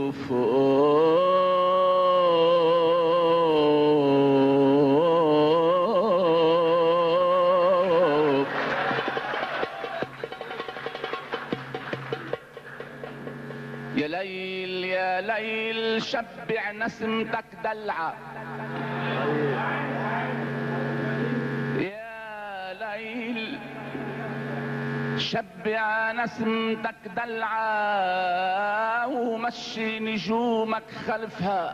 يا ليل يا ليل شبع نسمتك دلعة، يا ليل شبع نسمتك دلعة ومشي نجومك خلفها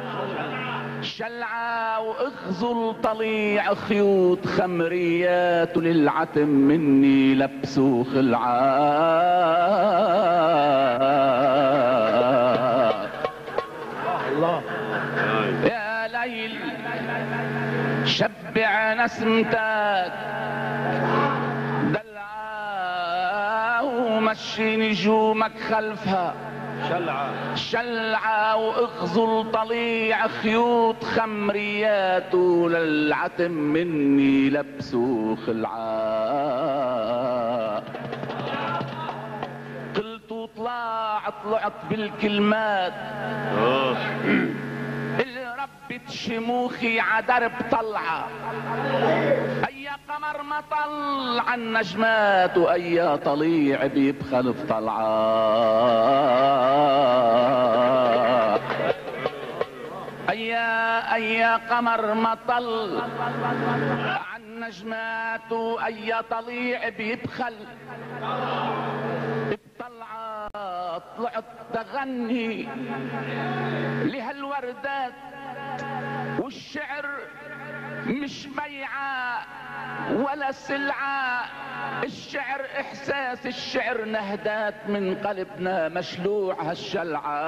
شلعة واغزل طليع خيوط خمريات للعتم مني لبسوا خلعة. الله يا ليل شبع نسمتك دلعة ومشي نجومك خلفها شلعة واغزل طليع خيوط خمريات للعتم مني لبسوا خلعة. قلت طلعت بالكلمات اللي ربت شموخي عدرب طلعة، اي قمر ما طلع النجمات واي طليع بيبخل في طلعة. اي قمر ما طلع النجمات واي طليع بيبخل بطلعة. طلعت تغني لهالوردات والشعر مش بيعة ولا سلعة، الشعر احساس، الشعر نهدات من قلبنا مشلوع هالشلعة.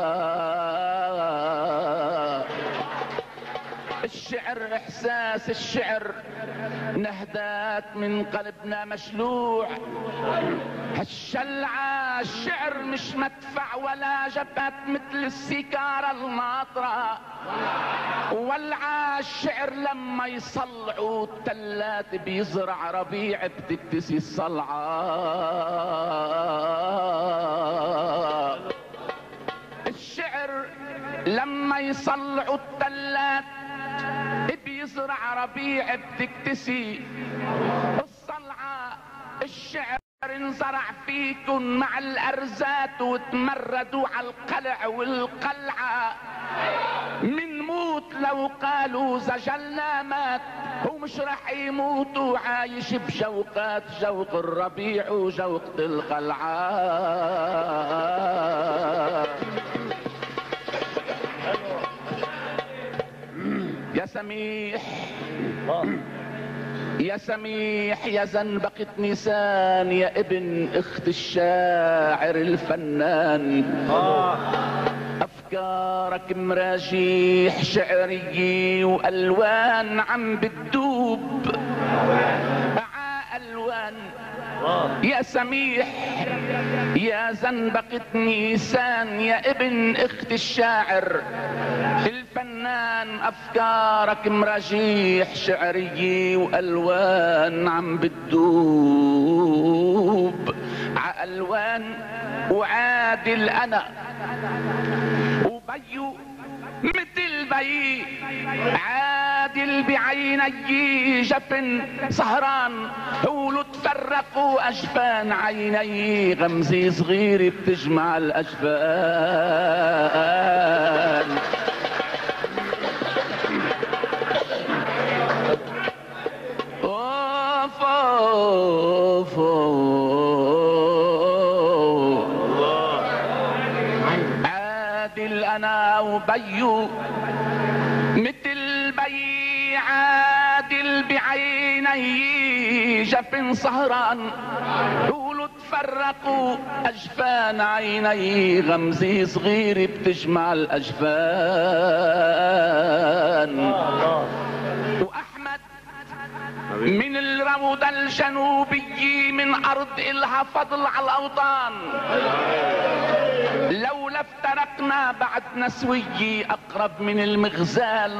الشعر احساس، الشعر نهدات من قلبنا مشلوع هالشلعة. الشعر مش مدفع ولا جبهة مثل السيكارة الماطرة ولعة. الشعر لما يصلعوا التلات بيزرع ربيع بتكتسي الصلعة. الشعر لما يصلعوا التلات بيزرع ربيع بتكتسي الصلعة. الشعر انزرع فيكن مع الارزات وتمردوا على القلع والقلعة. من موت لو قالوا زجلنا مات، ومش رح يموتوا عايش بشوقات، شوق الربيع وشوقة القلعة. يا سميح يا سميح يا زنبقة نيسان، يا ابن اخت الشاعر الفنان، افكارك مراجيح شعرية والوان عم بتدوب الوان. يا سميح يا زنبقة نيسان، يا ابن اخت الشاعر الفنان، افكارك مراجيح شعرية والوان عم بتدوب عالوان. وعادل انا وبيو مثل بي، عادل بعيني جفن سهران، ولو تفرقوا اجفان عيني غمزة صغيرة بتجمع الاجفان. اوف اوف عادل انا وبيو مثل بي، عادل بعيني جفن سهران، ولو تفرقوا اجفان عيني غمزة صغيرة بتجمع الاجفان. واحمد من الروضة الجنوبية من ارض الها فضل على الاوطان، لولا افترقنا بعد نسوية اقرب من المغزال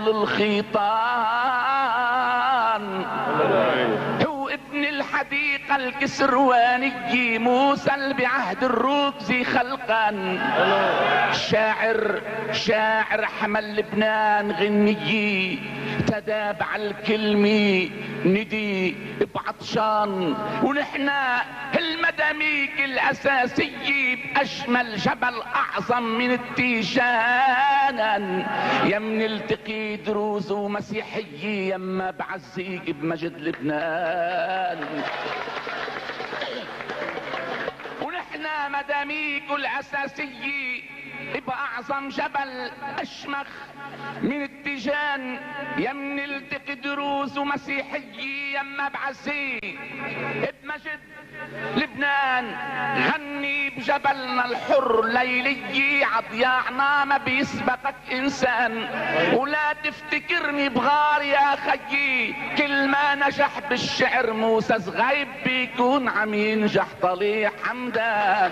للخيطان. هو ابن الحديقة الكسروانية موسى بعهد الركز خلقا، شاعر حمل لبنان غنية، تدابع الكلمة ندي بعطشان، ونحنا المداميك الأساسية بأشمل جبل أعظم من التيجان، يم نلتقي دروز ومسيحية يما بعزيك بمجد لبنان. ونحنا مداميك الأساسية بأعظم جبل أشمخ من التيجان، يم نلتقي دروز ومسيحية يما بعزيك بمجد لبنان. غني بجبلنا الحر ليلي عضياعنا ما بيسبقك انسان، ولا تفتكرني بغار يا خيي، كل ما نجح بالشعر موسى صغيب بيكون عم ينجح طليع حمدان.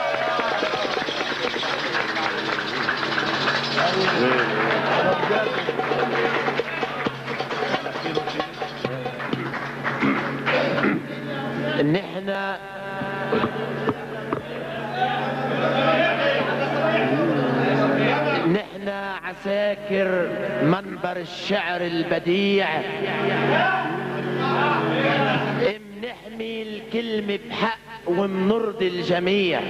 نحن عساكر منبر الشعر البديع، بنحمي الكلمة بحق ومنرضي الجميع.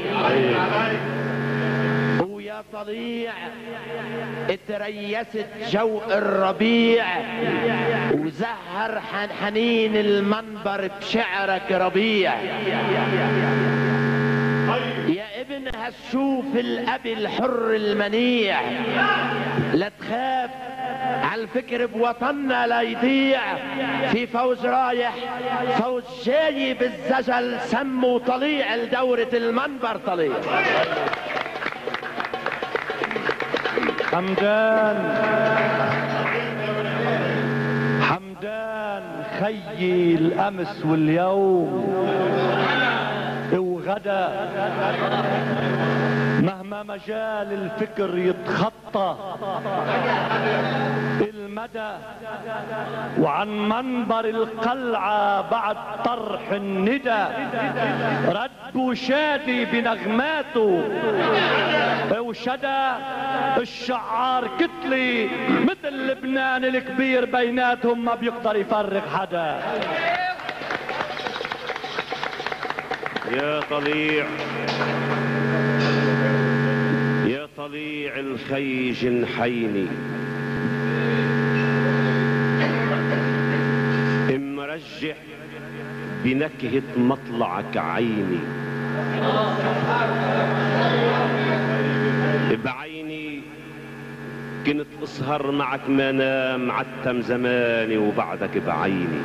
ويا طليع اتريست جو الربيع، وزهر حنين المنبر بشعرك ربيع. يا ابن هالشوف الاب الحر المنيع، لا تخاف عالفكر بوطننا لا يضيع، في فوز رايح فوز جاي بالزجل، سموا طليع لدورة المنبر طليع. حمدان خيي الامس واليوم وغدا، مهما مجال الفكر يتخطى المدى، وعن منبر القلعة بعد طرح الندى رد وشادي بنغماته، وشدى الشعار كتلي مثل لبنان الكبير، بيناتهم ما بيقدر يفرق حدا. يا طليع يا طليع الخي جنحيني، مرجح بنكهة مطلعك عيني، بعيني كنت اسهر معك ما نام، عتم زماني وبعدك بعيني.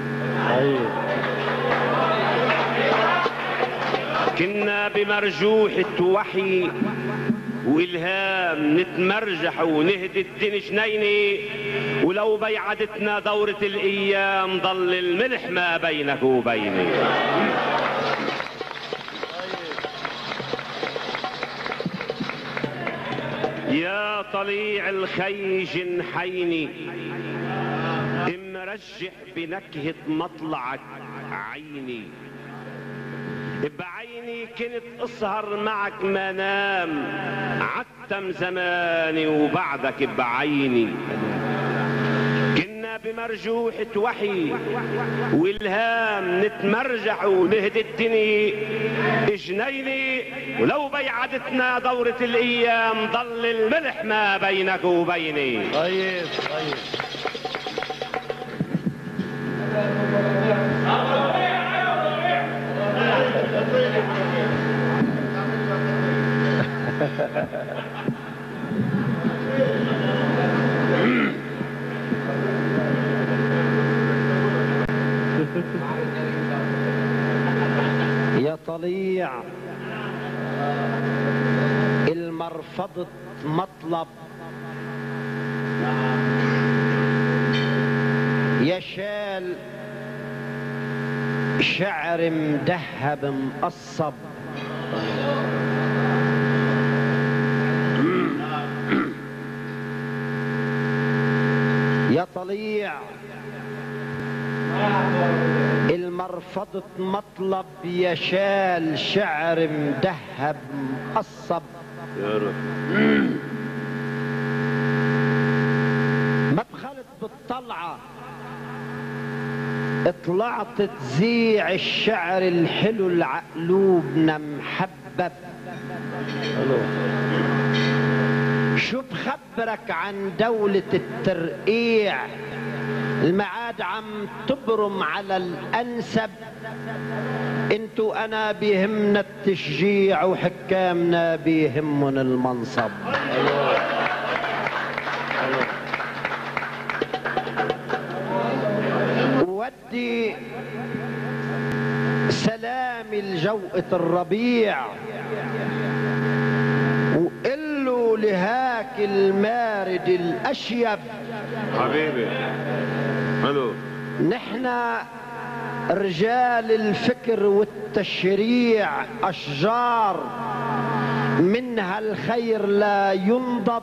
كنا بمرجوحة وحي والهام نتمرجح ونهدي الدين جنيني، ولو بيعدتنا دورة الايام ضل الملح ما بينك وبيني. يا طليع الخي جنحيني، مرجح بنكهة مطلعك عيني، بعيني كنت اسهر معك ما نام، عتم زماني وبعدك بعيني. كنا بمرجوحة وحي والهام نتمرجح ونهدي الدنيا جنيني، ولو بيعدتنا دورة الايام ضل الملح ما بينك وبيني. طيب يا طليع المرفضة مطلب، يا شال شعر مدهب مقصب، يا طليع المرفضة مطلب، يا شال شعر مدهب مقصب، يا رب. ما دخلت بالطلعة طلعت تذيع الشعر الحلو العقلوبنا محبب. شو بخبرك عن دولة الترقيع المعاد عم تبرم على الأنسب. انتو انا بيهمنا التشجيع وحكامنا بيهمن المنصب. ودي سلامي لجوقة الربيع وقلوا لهاك المارد الأشيب. حبيبي حلو. نحنا رجال الفكر والتشريع أشجار منها الخير لا ينضب،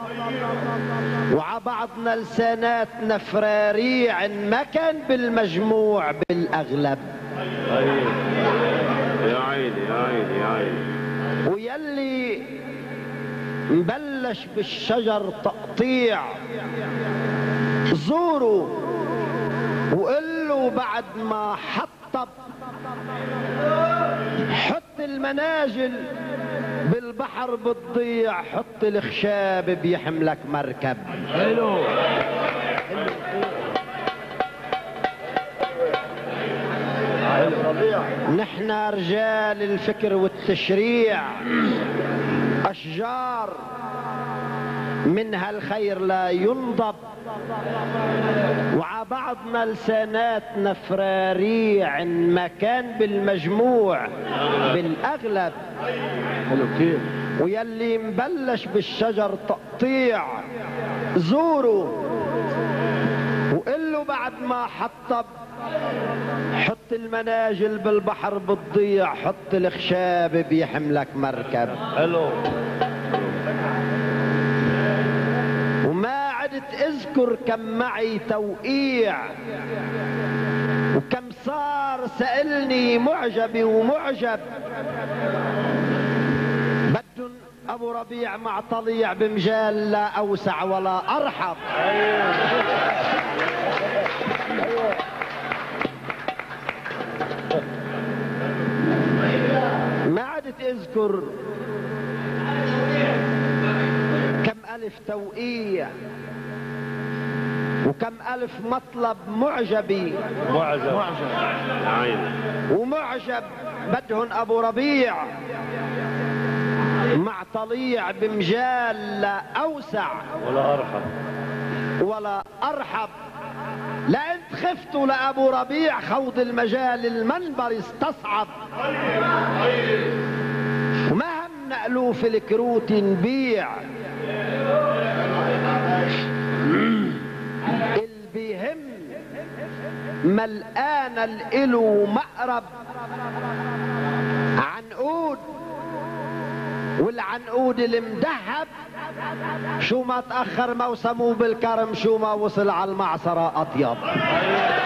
وعبعضنا لساناتنا فراريع ما كان بالمجموع بالأغلب. يا عيني يا عيني يا عيني. ويلي مبلش بالشجر تقطيع زوروا وقلوا بعد ما حطب حط المناجل بالبحر بتضيع، حط الخشاب بيحملك مركب. حلو. نحنا رجال الفكر والتشريع أشجار منها الخير لا ينضب، وعبعضنا لساناتنا فراريع ما كان بالمجموع بالأغلب. ويلي مبلش بالشجر تقطيع زوروا وقلوا بعد ما حطب حط المناجل بالبحر بتضيع، حط الخشاب بيحملك مركب. حلو. وما عدت اذكر كم معي توقيع وكم صار سألني معجبي ومعجب. بدن ابو ربيع مع طليع بمجال لا اوسع ولا ارحب. ما عدت اذكر كم الف توقيع وكم الف مطلب معجبي معجب. يا عيني. ومعجب بدهن ابو ربيع مع طليع بمجال لا اوسع ولا ارحب ولا ارحب. لا انت خفتوا لابو ربيع خوض المجال المنبر استصعب، وما هم نقلوه في الكروت نبيع. البيهم ملقانا الإلو مقرب عنقود، والعنقود المدهب شو ما تأخر موسمه بالكرم، شو ما وصل على المعصرة أطيب.